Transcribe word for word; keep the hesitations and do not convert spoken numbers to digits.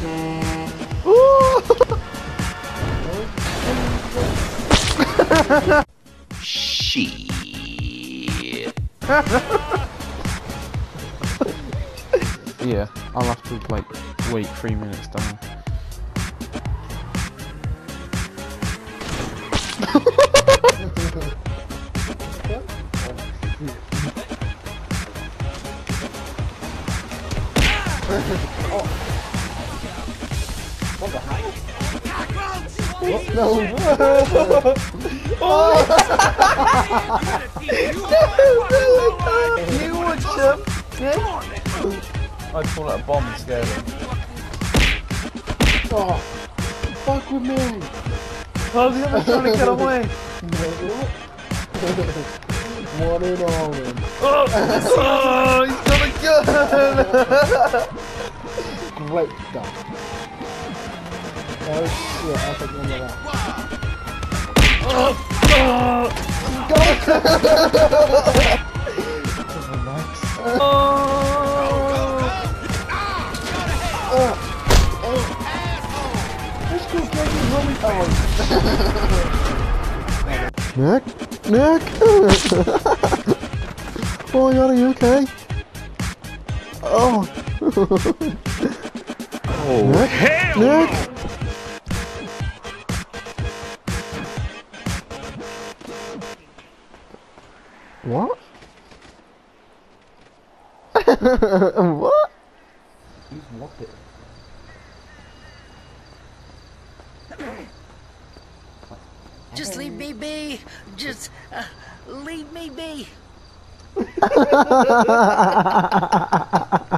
Shit. Yeah, I'll have to like wait three minutes down. Oh. What the hell? What? No! Oh! You would jump! I'd pull out a bomb and scare them. Oh! Fuck with me! Oh, the other's trying to get away! One in all in. Oh! Oh! He's got a gun! Great stuff. Oh shit, I'll take one of that. Oh! Oh! Got it! Relax. Oh! Oh! Oh! Let's go get his homie power. Nick? Nick? Oh, are you okay? Oh! Oh, Nick? hell Nick? no. What? What? He's locked it. Just leave me be. Just uh, leave me be.